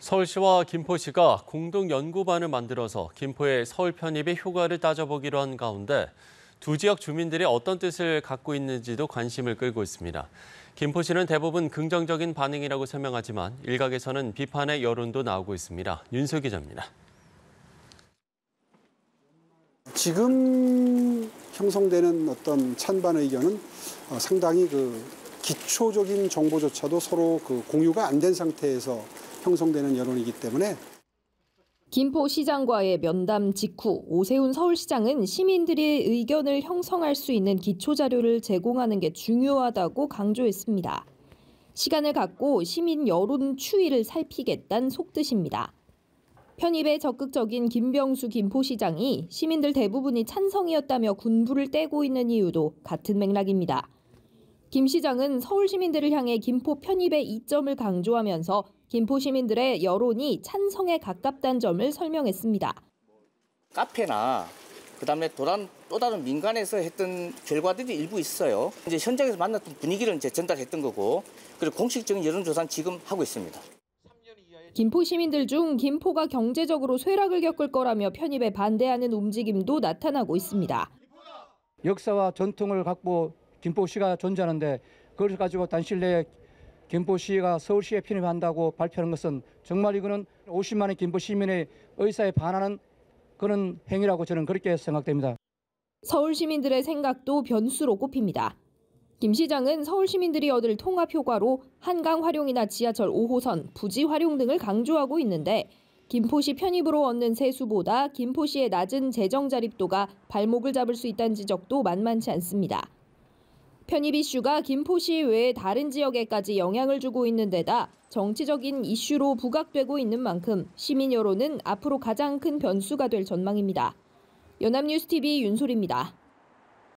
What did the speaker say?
서울시와 김포시가 공동 연구반을 만들어서 김포의 서울 편입의 효과를 따져보기로 한 가운데 두 지역 주민들이 어떤 뜻을 갖고 있는지도 관심을 끌고 있습니다. 김포시는 대부분 긍정적인 반응이라고 설명하지만 일각에서는 비판의 여론도 나오고 있습니다. 윤수 기자입니다. 지금 형성되는 어떤 찬반 의견은 상당히 기초적인 정보조차도 서로 공유가 안 된 상태에서 형성되는 여론이기 때문에 김포시장과의 면담 직후 오세훈 서울시장은 시민들의 의견을 형성할 수 있는 기초자료를 제공하는 게 중요하다고 강조했습니다. 시간을 갖고 시민 여론 추이를 살피겠다는 속뜻입니다. 편입에 적극적인 김병수 김포시장이 시민들 대부분이 찬성이었다며 군부를 떼고 있는 이유도 같은 맥락입니다. 김 시장은 서울 시민들을 향해 김포 편입의 이점을 강조하면서 김포 시민들의 여론이 찬성에 가깝다는 점을 설명했습니다. 카페나 그다음에 또 다른 민간에서 했던 결과들이 일부 있어요. 이제 현장에서 만났던 분위기를 이제 전달했던 거고, 그리고 공식적인 여론조사는 지금 하고 있습니다. 김포 시민들 중 김포가 경제적으로 쇠락을 겪을 거라며 편입에 반대하는 움직임도 나타나고 있습니다. 역사와 전통을 갖고 김포시가 존재하는데 그걸 가지고 단실 내에 김포시가 서울시에 편입한다고 발표하는 것은 정말 이거는 50만의 김포 시민의 의사에 반하는 그런 행위라고 저는 그렇게 생각됩니다. 서울 시민들의 생각도 변수로 꼽힙니다. 김 시장은 서울 시민들이 얻을 통합 효과로 한강 활용이나 지하철 5호선, 부지 활용 등을 강조하고 있는데 김포시 편입으로 얻는 세수보다 김포시의 낮은 재정 자립도가 발목을 잡을 수 있다는 지적도 만만치 않습니다. 편입 이슈가 김포시 외의 다른 지역에까지 영향을 주고 있는 데다 정치적인 이슈로 부각되고 있는 만큼 시민 여론은 앞으로 가장 큰 변수가 될 전망입니다. 연합뉴스TV 윤소리입니다.